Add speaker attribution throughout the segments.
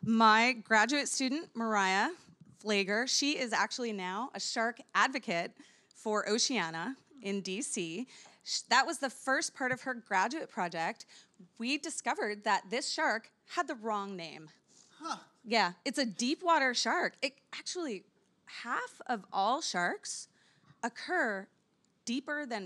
Speaker 1: My graduate student, Mariah Flager, she is actually now a shark advocate for Oceana in DC. That was the first part of her graduate project. We discovered that this shark had the wrong name.
Speaker 2: Huh.
Speaker 1: Yeah, it's a deep water shark. It actually, half of all sharks occur deeper than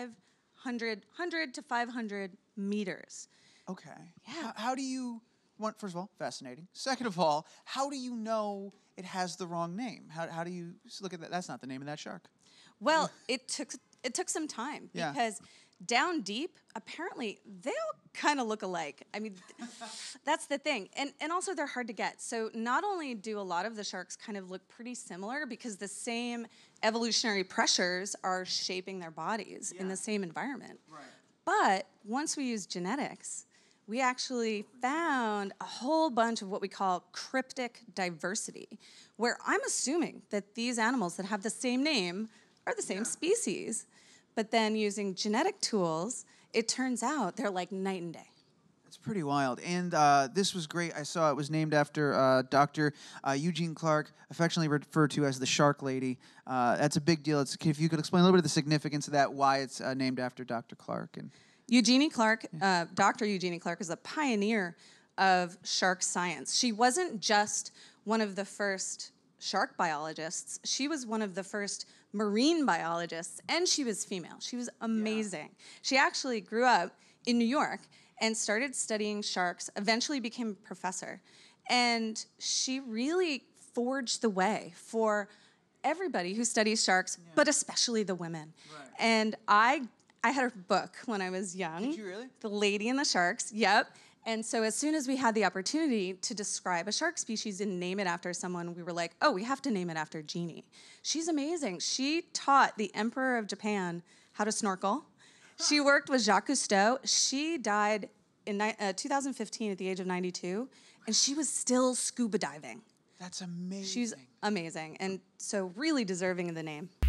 Speaker 1: 100 to 500 meters.
Speaker 2: Okay.
Speaker 1: Yeah.
Speaker 2: How do you, first of all, fascinating. Second of all, how do you know it has the wrong name? How do you look at that? That's not the name of that shark.
Speaker 1: Well, it took some time
Speaker 2: Yeah.
Speaker 1: because down deep, apparently, they all kind of look alike. I mean, that's the thing. And also, they're hard to get. So not only do a lot of the sharks kind of look pretty similar because the same evolutionary pressures are shaping their bodies in the same environment.
Speaker 2: Right.
Speaker 1: But once we use genetics, we actually found a whole bunch of what we call cryptic diversity, where I'm assuming that these animals that have the same name are the same species. But then using genetic tools, it turns out they're like night and day.
Speaker 2: It's pretty wild. And this was great. I saw it was named after Dr. Eugenie Clark, affectionately referred to as the Shark Lady. That's a big deal. If you could explain a little bit of the significance of that, why it's named after Dr. Clark. And
Speaker 1: Eugenie Clark, Dr. Eugenie Clark is a pioneer of shark science. She wasn't just one of the first shark biologists. She was one of the first marine biologists, and she was female. She was amazing. Yeah. She actually grew up in New York and started studying sharks, eventually became a professor. And she really forged the way for everybody who studies sharks, but especially the women.
Speaker 2: Right.
Speaker 1: And I had her book when I was young.
Speaker 2: Did you really?
Speaker 1: The Lady and the Sharks, yep. And so as soon as we had the opportunity to describe a shark species and name it after someone, we were like, oh, we have to name it after Jeannie. She's amazing. She taught the Emperor of Japan how to snorkel. She worked with Jacques Cousteau. She died in 2015 at the age of 92, and she was still scuba diving.
Speaker 2: That's amazing.
Speaker 1: She's amazing, and so really deserving of the name.